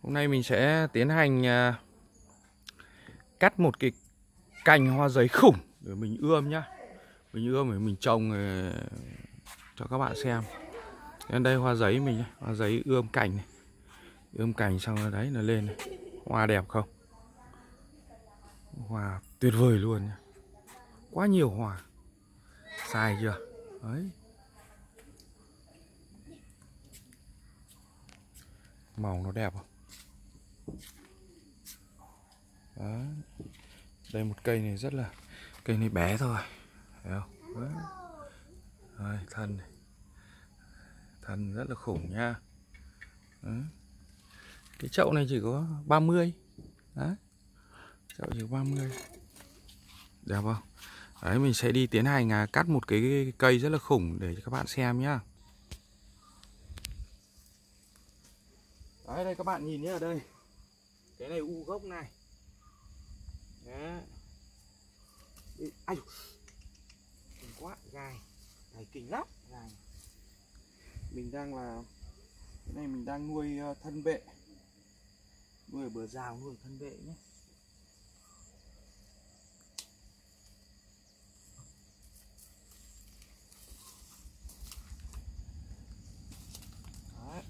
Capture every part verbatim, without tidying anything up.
Hôm nay mình sẽ tiến hành à, cắt một cái cành hoa giấy khủng để mình ươm nhá. Mình ươm để mình trồng à, cho các bạn xem. Đến đây hoa giấy mình, hoa giấy ươm cành này. Ươm cành xong rồi đấy là lên này. Hoa đẹp không? Hoa tuyệt vời luôn nhá. Quá nhiều hoa. Xài chưa? Đấy. Màu nó đẹp không? Đó. Đây một cây này rất là, cây này bé thôi, thấy không? Đấy. Đây, thân này. Thân rất là khủng nha. Đấy. Cái chậu này chỉ có ba mươi. Đấy. Chậu chỉ có ba mươi. Đẹp không? Đấy, mình sẽ đi tiến hành à, cắt một cái cây rất là khủng để cho các bạn xem nhá. Đấy, đây các bạn nhìn nhé, ở đây. Cái này u gốc này. Đấy. Ai kinh quá, gai. Này kinh lắm, gai. Mình đang là cái này mình đang nuôi thân vệ. Nuôi ở bờ rào, nuôi thân vệ nhé. Đấy.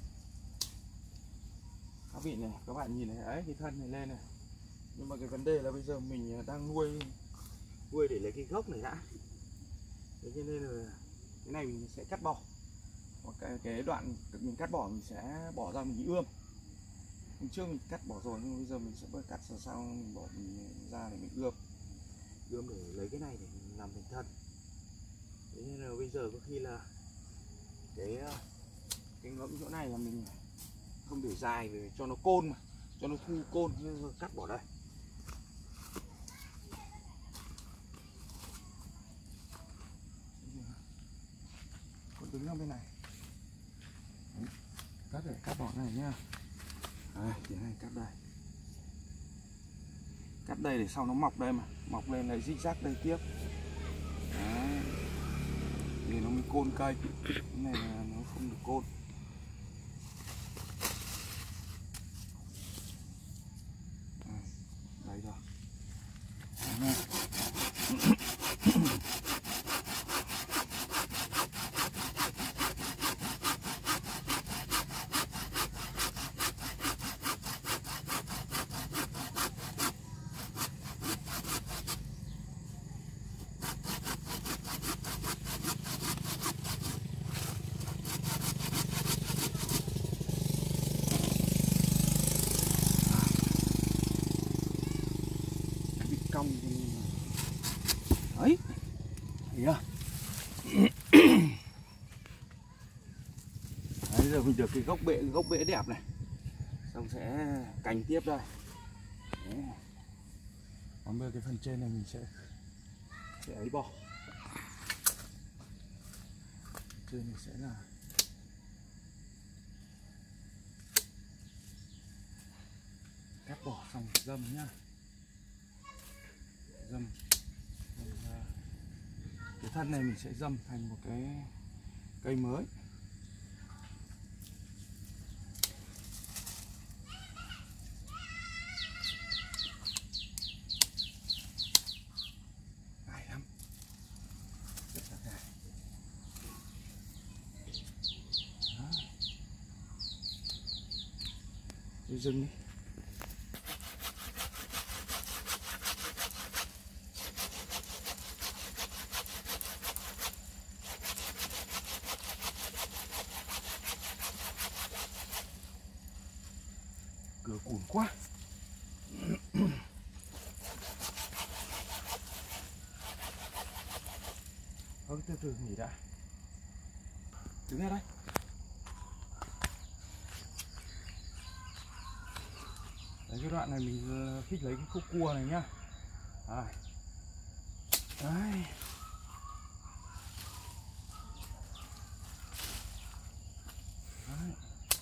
Các vị này, các bạn nhìn này, đấy cái thân này lên này. Nhưng mà cái vấn đề là bây giờ mình đang nuôi nuôi để lấy cái gốc này đã. Thế cho nên là cái này mình sẽ cắt bỏ. Hoặc cái, cái đoạn mình cắt bỏ mình sẽ bỏ ra mình ươm. Hôm trước mình cắt bỏ rồi nhưng bây giờ mình sẽ bớt cắt sao sao mình bỏ mình ra để mình ươm. Ươm để lấy cái này để mình làm thành thân. Thế nên là bây giờ có khi là cái cái ngẫm chỗ này là mình không để dài để cho nó côn mà, cho nó thu côn nên cắt bỏ đây. Còn đứng ở bên này. Đấy. Cắt để cắt bỏ này nhá. Đây, tiến hành cắt đây. Cắt đây để sau nó mọc đây mà, mọc lên lại rích rác đây tiếp. Đấy. Thì nó mới côn cây. Cái này là nó không được côn. Đấy rồi. Đấy. Cong đấy, thấy chưa? Đấy, giờ mình được cái gốc bệ, gốc bệ đẹp này, xong sẽ cành tiếp đây. Đấy. Còn bây giờ cái phần trên này mình sẽ sẽ ấy bỏ. Trên này sẽ là cắt bỏ xong dâm nhá. Dâm. Cái thân này mình sẽ dâm thành một cái cây mới. Dài lắm. Rất là dài. Đó. Đi dừng đi. Cửa cùn quá. Thôi từ từ nghỉ đã. Đứng ra đây. Đấy, cái đoạn này mình khích lấy cái khúc cua này nhá. Đấy. Đấy. Đấy.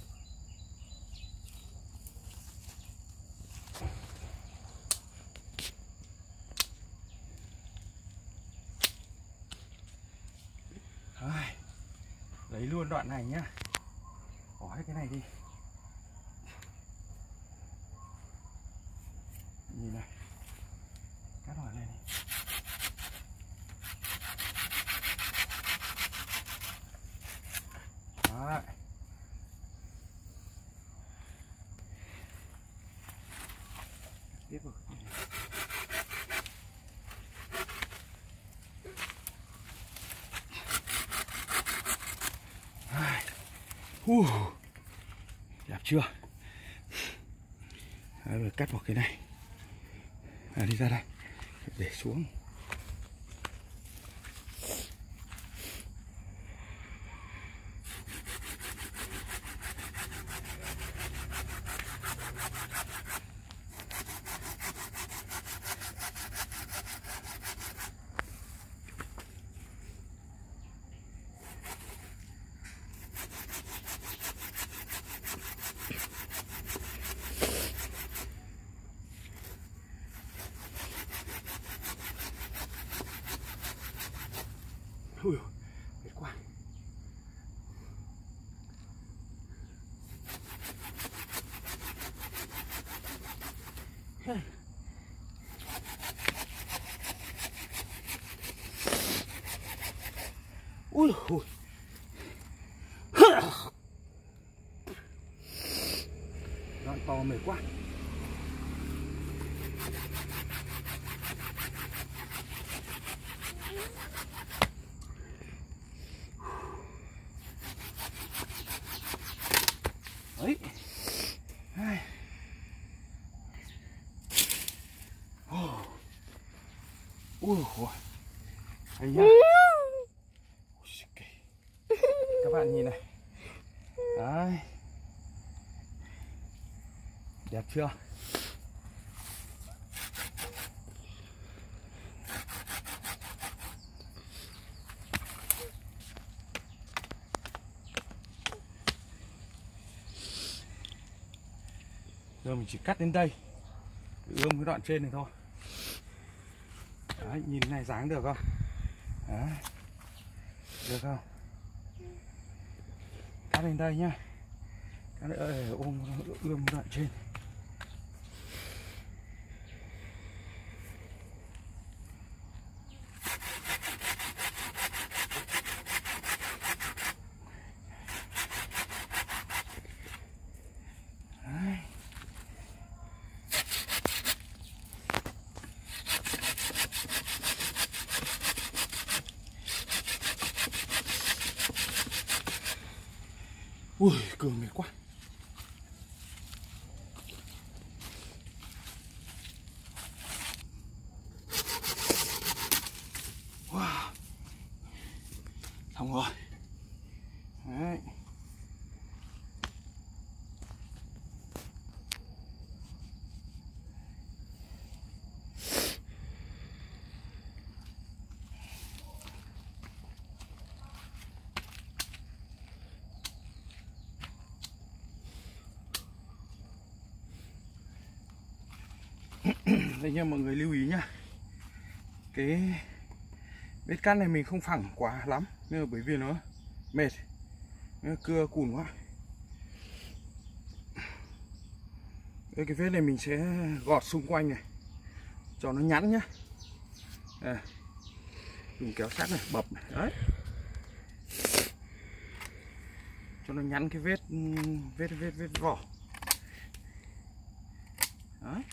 Đấy. Lấy luôn đoạn này nhá. Bỏ hết cái này đi. nhìn này, cắt hỏi lên đi. Đấy. Tiếp rồi. Uh, đẹp chưa? Đấy, rồi cắt một cái này. À, đi ra đây, để xuống. Ui, mệt quá. Ui, ui. Đoạn to mệt quá. Đấy. Ui ôi. Anh nhá. Các bạn nhìn này. Đấy. Đẹp chưa? Giờ mình chỉ cắt đến đây, ươm cái đoạn trên này thôi. Đấy, nhìn này dáng được không? Đấy. Được không? Cắt đến đây nhá. Cắt để ôm ươm đoạn trên. Đấy. Ui, cường mệt quá. Wow. Xong rồi. Đấy. Đây nha, mọi người lưu ý nhá. Cái bếp cắt này mình không phẳng quá lắm, nhưng mà bởi vì nó mệt, nó cưa cùn quá. Đây, cái vết này mình sẽ gọt xung quanh này cho nó nhẵn nhá. Đây. Dùng kéo sắt này bập này. Đấy. Cho nó nhẵn cái vết vết vết vết vỏ. Đấy.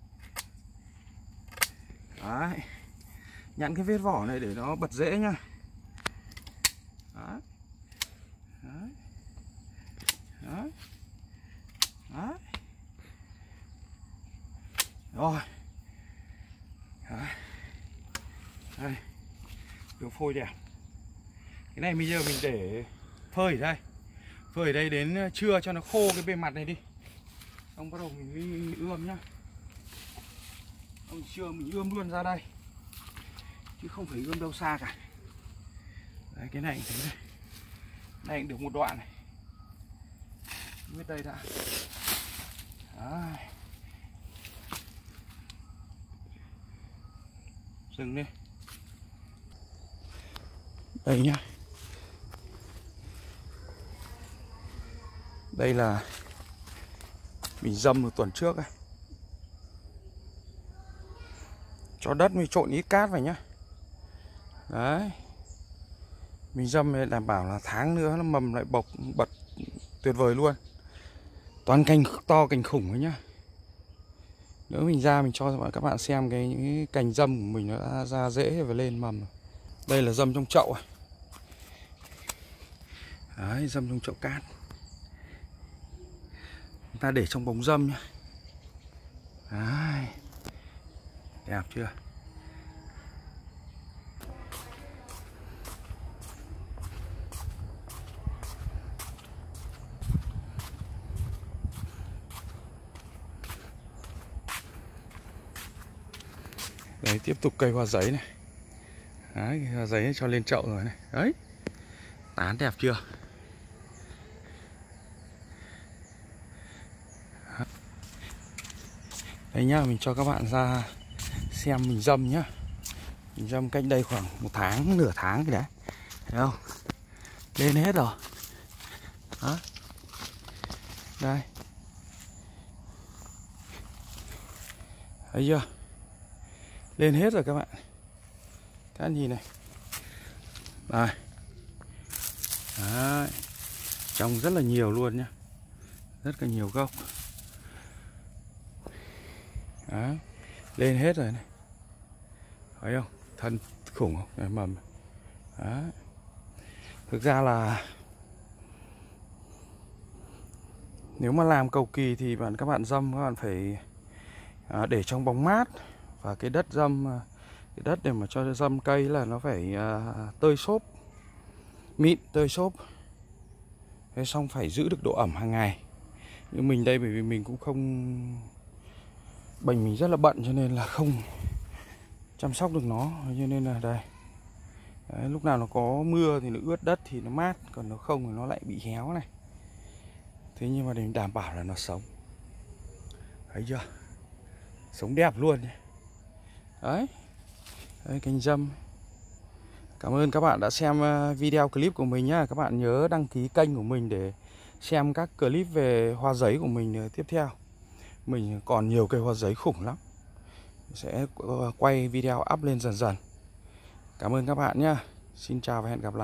Đấy. Nhẵn cái vết vỏ này để nó bật rễ nhá. Đấy. Đấy. Đấy. Đấy. Rồi. Đấy. Đây. Đường phôi đẹp. Cái này bây giờ mình để phơi ở đây. Phơi ở đây đến trưa cho nó khô cái bề mặt này đi. Xong bắt đầu mình đi ươm nhá. Xong trưa mình ươm luôn ra đây. Chứ không phải ươm đâu xa cả. Đấy, cái này thế này. Này cũng được một đoạn này. Biết đây đã. Đấy. Dừng đi. Đây nhá. Đây là mình dâm một tuần trước này. Cho đất mới trộn ít cát vào nhá. Đấy. Mình dâm để đảm bảo là tháng nữa nó mầm lại bộc bật tuyệt vời luôn. Toàn cành to, cành khủng ấy nhá. Nữa mình ra mình cho các bạn xem cái những cái cành dâm của mình nó đã ra rễ và lên mầm. Đây là dâm trong chậu. Đấy, dâm trong chậu cát. Chúng ta để trong bóng dâm nhá. Đấy. Đẹp chưa? Đấy, tiếp tục cây hoa giấy này. Đấy, cây hoa giấy cho lên chậu rồi này. Đấy. Tán đẹp chưa? Đây nhá, mình cho các bạn ra xem mình dâm nhá. Mình dâm cách đây khoảng một tháng, nửa tháng cái đấy. Thấy không? Lên hết rồi. Đó. Đây. Thấy chưa? Lên hết rồi các bạn. Các bạn nhìn này. Đây. Đấy. Trồng rất là nhiều luôn nhá. Rất là nhiều gốc. Đấy. Lên hết rồi này. Thấy không? Thân khủng không? Cái mầm. Đấy. Thực ra là nếu mà làm cầu kỳ thì bạn các bạn dâm các bạn phải à, để trong bóng mát. Và cái đất dâm, cái đất để mà cho dâm cây là nó phải à, tơi xốp, mịn, tơi xốp. Thế xong phải giữ được độ ẩm hàng ngày. Nhưng mình đây bởi vì mình cũng không, bệnh mình rất là bận cho nên là không chăm sóc được nó. Cho nên là đây. Đấy, lúc nào nó có mưa thì nó ướt đất thì nó mát, còn nó không thì nó lại bị héo này. Thế nhưng mà để đảm bảo là nó sống. Thấy chưa? Sống đẹp luôn. Đấy. Đấy, cành dâm. Cảm ơn các bạn đã xem video clip của mình nhá. Các bạn nhớ đăng ký kênh của mình để xem các clip về hoa giấy của mình tiếp theo. Mình còn nhiều cây hoa giấy khủng lắm. Sẽ quay video up lên dần dần. Cảm ơn các bạn nhá. Xin chào và hẹn gặp lại.